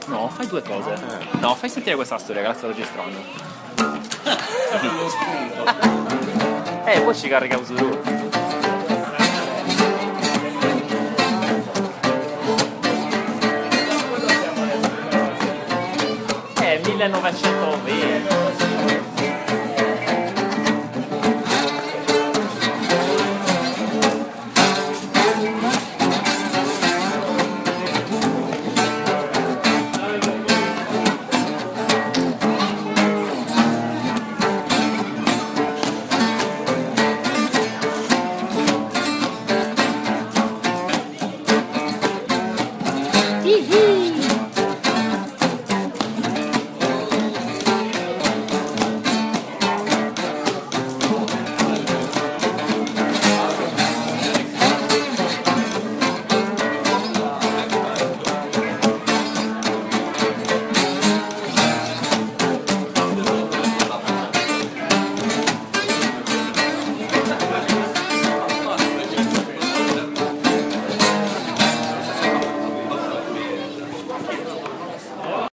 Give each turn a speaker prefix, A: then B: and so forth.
A: No, fai due cose. No, fai sentire questa storia che la sto registrando.
B: Lo spunto.
A: Poi ci carica su tu. 1920.